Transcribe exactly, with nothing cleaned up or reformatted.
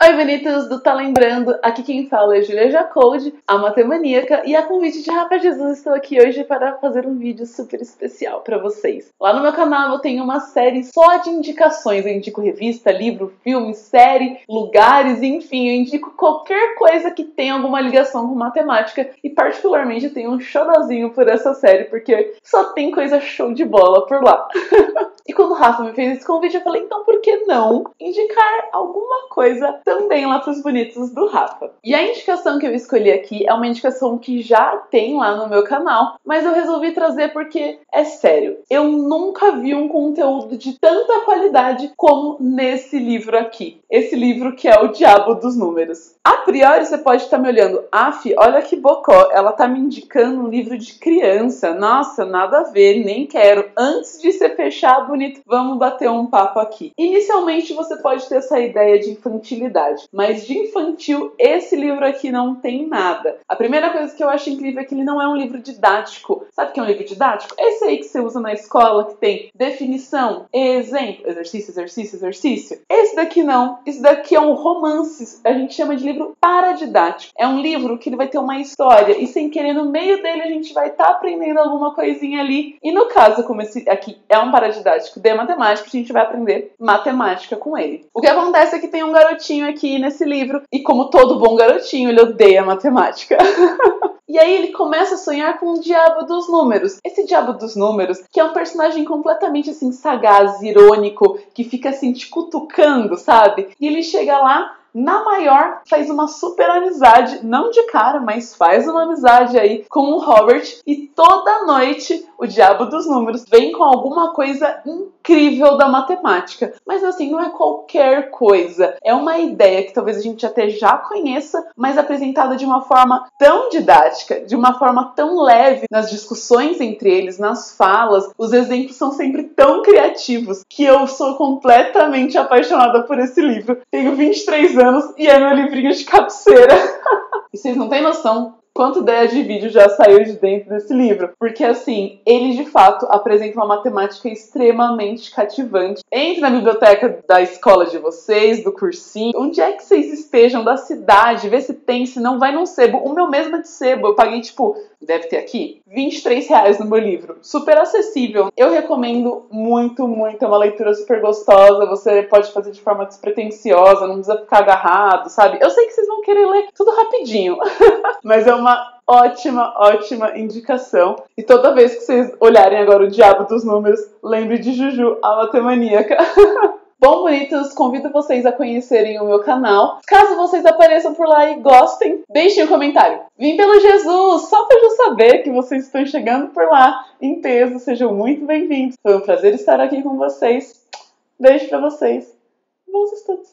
Oi, bonitos do Tá Lembrando, aqui quem fala é Julia Jacoldi, a matemaníaca, e a convite de Rafa Jesus estou aqui hoje para fazer um vídeo super especial para vocês. Lá no meu canal eu tenho uma série só de indicações, eu indico revista, livro, filme, série, lugares, enfim, eu indico qualquer coisa que tenha alguma ligação com matemática e particularmente eu tenho um xodózinho por essa série, porque só tem coisa show de bola por lá. E quando o Rafa me fez esse convite, eu falei, então por que não indicar alguma coisa também lá para os bonitos do Rafa? E a indicação que eu escolhi aqui é uma indicação que já tem lá no meu canal, mas eu resolvi trazer porque, é sério, eu nunca vi um conteúdo de tanta qualidade como nesse livro aqui. Esse livro que é O Diabo dos Números. A priori você pode estar me olhando, af, olha que bocó, ela tá me indicando um livro de criança. Nossa, nada a ver, nem quero. Antes de ser fechado, bonito, vamos bater um papo aqui. Inicialmente você pode ter essa ideia de infantilidade, mas de infantil esse livro aqui não tem nada. A primeira coisa que eu acho incrível é que ele não é um livro didático. Sabe o que é um livro didático? Esse aí que você usa na escola, que tem definição, exemplo, exercício, exercício, exercício. Esse daqui não. Esse daqui é um romance. A gente chama de livro paradidático. É um livro que ele vai ter uma história e sem querer no meio dele a gente vai estar tá aprendendo alguma coisinha ali. E no caso, como esse aqui é um paradidático de matemática, a gente vai aprender matemática com ele. O que acontece é que tem um garotinho aqui nesse livro e como todo bom garotinho, ele odeia matemática. E aí ele começa a sonhar com o Diabo dos Números. Esse Diabo dos Números, que é um personagem completamente assim sagaz, irônico, que fica assim te cutucando, sabe? E ele chega lá, na maior, faz uma super amizade, não de cara, mas faz uma amizade aí com o Robert e toda noite o Diabo dos Números vem com alguma coisa incrível da matemática. Mas assim, não é qualquer coisa, é uma ideia que talvez a gente até já conheça, mas apresentada de uma forma tão didática, de uma forma tão leve nas discussões entre eles, nas falas, os exemplos são sempre tão criativos que eu sou completamente apaixonada por esse livro. Tenho vinte e três anos e é meu livrinho de cabeceira. E vocês não têm noção quanta ideia de vídeo já saiu de dentro desse livro. Porque assim, ele de fato apresenta uma matemática extremamente cativante. Entre na biblioteca da escola de vocês, do cursinho, onde é que vocês estejam, da cidade, vê se tem, se não vai num sebo. O meu mesmo é de sebo, eu paguei tipo, deve ter aqui, vinte e três reais no meu livro. Super acessível. Eu recomendo muito, muito. É uma leitura super gostosa. Você pode fazer de forma despretensiosa, não precisa ficar agarrado, sabe? Eu sei que vocês vão querer ler tudo rapidinho. Mas é uma ótima, ótima indicação. E toda vez que vocês olharem agora o Diabo dos Números, lembre de Juju, a matemaníaca. Bom, bonitos, convido vocês a conhecerem o meu canal. Caso vocês apareçam por lá e gostem, deixem um comentário. Vim pelo Jesus, só para eu saber que vocês estão chegando por lá em peso. Sejam muito bem-vindos. Foi um prazer estar aqui com vocês. Beijo para vocês. Bons estudos.